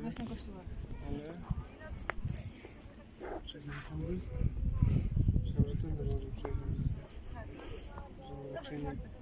To jest ten kościółek. Ale... Przejdziemy tędy? Myślałem, że tędy może przejdziemy. Że raczej nie...